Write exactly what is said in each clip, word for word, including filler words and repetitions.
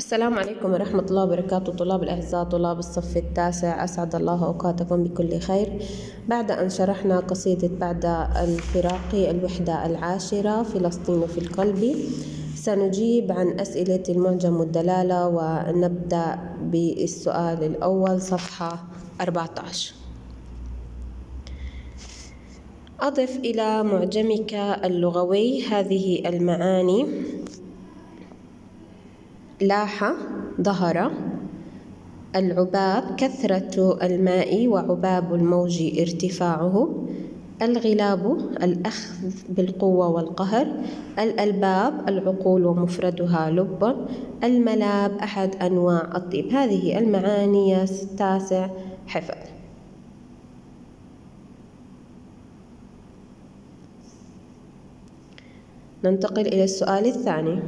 السلام عليكم ورحمة الله وبركاته. طلاب الأعزاء، طلاب الصف التاسع، أسعد الله أوقاتكم بكل خير. بعد أن شرحنا قصيدة بعد الفراق الوحدة العاشرة فلسطين في القلب، سنجيب عن أسئلة المعجم والدلالة، ونبدأ بالسؤال الأول صفحة أربعة عشر. أضف إلى معجمك اللغوي هذه المعاني: لاح، ظهر، العباب كثرة الماء وعباب الموج ارتفاعه، الغلاب الأخذ بالقوة والقهر، الألباب العقول ومفردها لب، الملاب أحد أنواع الطيب. هذه المعاني التاسع حفظ. ننتقل إلى السؤال الثاني.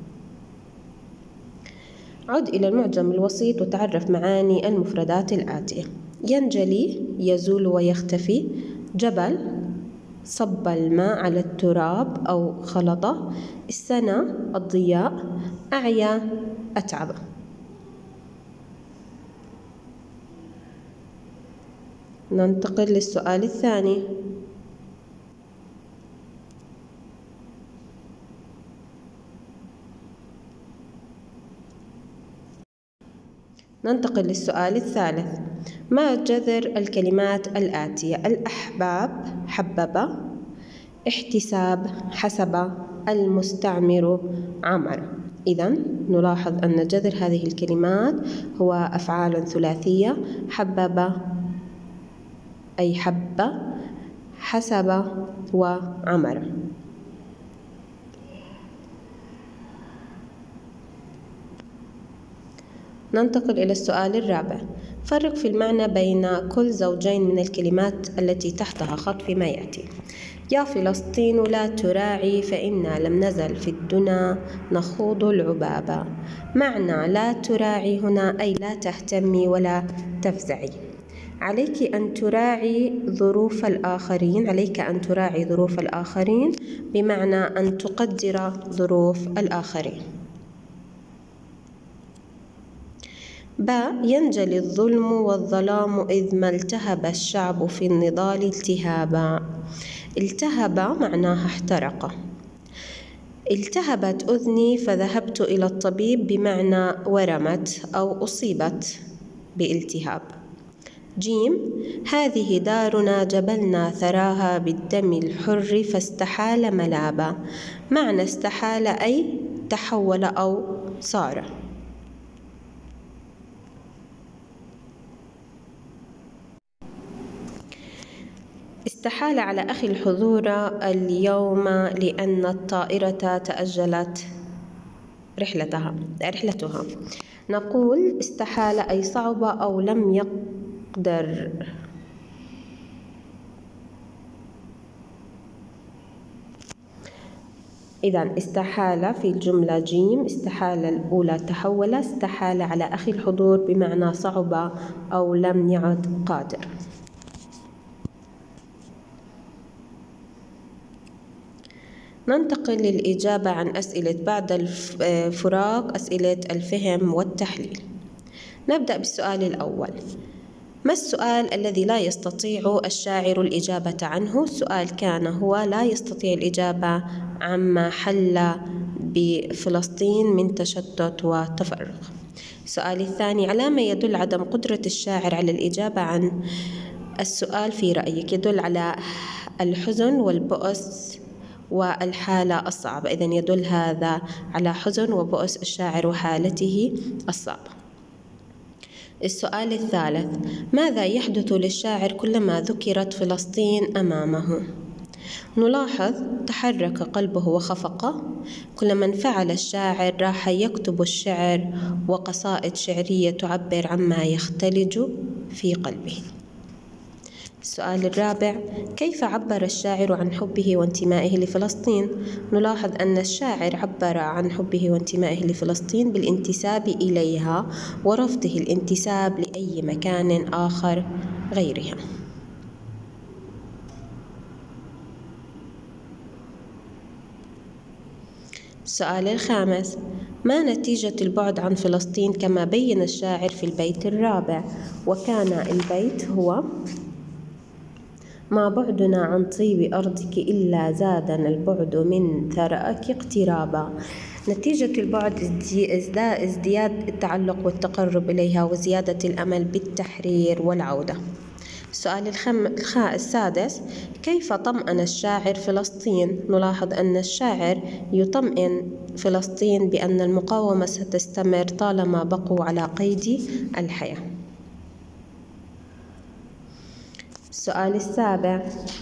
عد إلى المعجم الوسيط وتعرف معاني المفردات الآتية: ينجلي، يزول ويختفي، جبل، صب الماء على التراب أو خلطه، السنة، الضياء، أعيا، أتعب. ننتقل للسؤال الثاني. ننتقل للسؤال الثالث. ما جذر الكلمات الآتية: الأحباب، حبب، احتساب، حسب، المستعمر، عمر. إذن نلاحظ أن جذر هذه الكلمات هو أفعال ثلاثية: حبب أي حب، حسب، وعمر. ننتقل إلى السؤال الرابع. فرق في المعنى بين كل زوجين من الكلمات التي تحتها خط فيما يأتي: يا فلسطين لا تراعي فإنا لم نزل في الدنا نخوض العبابة. معنى لا تراعي هنا أي لا تهتمي ولا تفزعي. عليك أن تراعي ظروف الآخرين، عليك أن تراعي ظروف الآخرين بمعنى أن تقدر ظروف الآخرين. باء، ينجلي الظلم والظلام إذ ما التهب الشعب في النضال التهابا. التهب معناها احترق. التهبت أذني فذهبت إلى الطبيب بمعنى ورمت أو أصيبت بالتهاب. جيم، هذه دارنا جبلنا ثراها بالدم الحر فاستحال ملابا. معنى استحال أي تحول أو صار. استحال على أخي الحضور اليوم لأن الطائرة تأجلت رحلتها رحلتها. نقول استحال أي صعب أو لم يقدر. إذن استحال في الجملة جيم، استحال الأولى تحول، استحال على أخي الحضور بمعنى صعب أو لم يعد قادر. ننتقل للإجابة عن أسئلة بعد الفراق، أسئلة الفهم والتحليل. نبدأ بالسؤال الأول. ما السؤال الذي لا يستطيع الشاعر الإجابة عنه؟ السؤال كان هو لا يستطيع الإجابة عما حل بفلسطين من تشتت وتفرق. السؤال الثاني. على ما يدل عدم قدرة الشاعر على الإجابة عن السؤال في رأيك؟ يدل على الحزن والبؤس والحالة الصعبة. إذن يدل هذا على حزن وبؤس الشاعر وحالته الصعبة. السؤال الثالث. ماذا يحدث للشاعر كلما ذكرت فلسطين أمامه؟ نلاحظ تحرك قلبه وخفق. كلما انفعل الشاعر راح يكتب الشعر وقصائد شعرية تعبر عما يختلج في قلبه. السؤال الرابع. كيف عبر الشاعر عن حبه وانتمائه لفلسطين؟ نلاحظ أن الشاعر عبر عن حبه وانتمائه لفلسطين بالانتساب إليها ورفضه الانتساب لأي مكان آخر غيرها. السؤال الخامس. ما نتيجة البعد عن فلسطين كما بين الشاعر في البيت الرابع؟ وكان البيت هو: ما بعدنا عن طيب أرضك إلا زادنا البعد من ثرأك اقترابا. نتيجة البعد ازدياد التعلق والتقرب إليها وزيادة الأمل بالتحرير والعودة. السؤال الخم... السادس: كيف طمأن الشاعر فلسطين؟ نلاحظ أن الشاعر يطمئن فلسطين بأن المقاومة ستستمر طالما بقوا على قيد الحياة. السؤال السابع: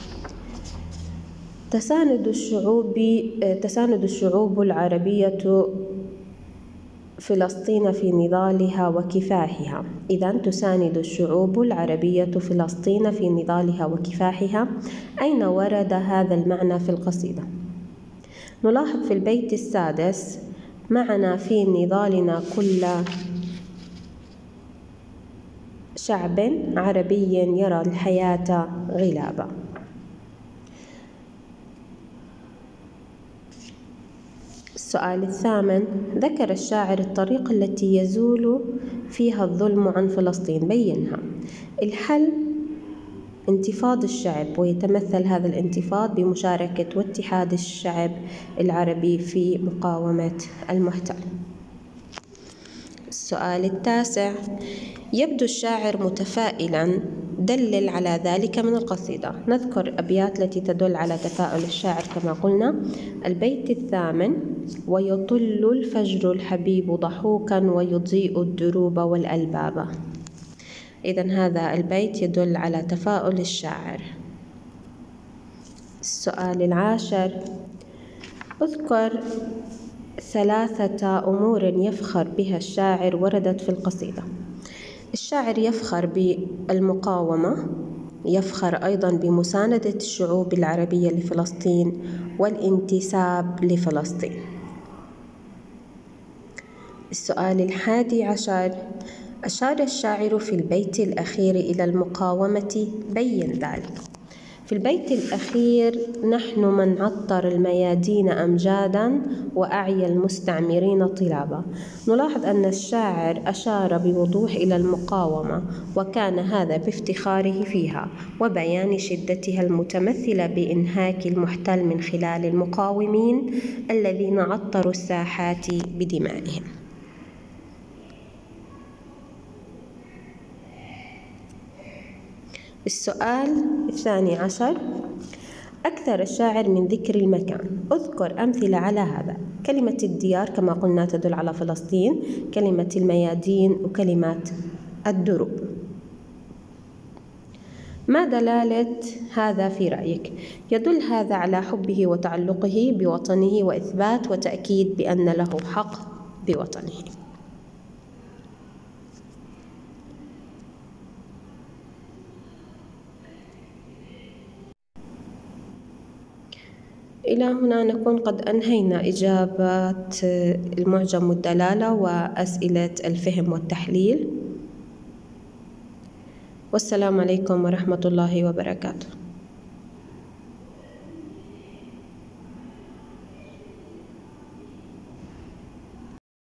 تساند الشعوب تساند الشعوب العربية فلسطين في نضالها وكفاحها. إذن تساند الشعوب العربية فلسطين في نضالها وكفاحها. أين ورد هذا المعنى في القصيدة؟ نلاحظ في البيت السادس: معنا في نضالنا كل شعب عربي يرى الحياة غلابا. السؤال الثامن: ذكر الشاعر الطريقة التي يزول فيها الظلم عن فلسطين، بينها. الحل: انتفاض الشعب، ويتمثل هذا الانتفاض بمشاركة واتحاد الشعب العربي في مقاومة المحتل. السؤال التاسع: يبدو الشاعر متفائلا، دلل على ذلك من القصيدة. نذكر أبيات التي تدل على تفاؤل الشاعر كما قلنا. البيت الثامن: ويطل الفجر الحبيب ضحوكا ويضيء الدروب والألباب. إذن هذا البيت يدل على تفاؤل الشاعر. السؤال العاشر: اذكر ثلاثة أمور يفخر بها الشاعر وردت في القصيدة. الشاعر يفخر بالمقاومة، يفخر أيضاً بمساندة الشعوب العربية لفلسطين والانتساب لفلسطين. السؤال الحادي عشر: أشار الشاعر في البيت الأخير إلى المقاومة، بين ذلك. في البيت الأخير: نحن من عطر الميادين أمجاداً وأعيا المستعمرين طلابا. نلاحظ أن الشاعر أشار بوضوح إلى المقاومة، وكان هذا بافتخاره فيها وبيان شدتها المتمثلة بإنهاك المحتل من خلال المقاومين الذين عطروا الساحات بدمائهم. السؤال الثاني عشر: أكثر الشاعر من ذكر المكان. أذكر أمثلة على هذا. كلمة الديار كما قلنا تدل على فلسطين، كلمة الميادين، وكلمة الدروب. ما دلالة هذا في رأيك؟ يدل هذا على حبه وتعلقه بوطنه وإثبات وتأكيد بأن له حق بوطنه. إلى هنا نكون قد أنهينا إجابات المعجم والدلالة وأسئلة الفهم والتحليل. والسلام عليكم ورحمة الله وبركاته.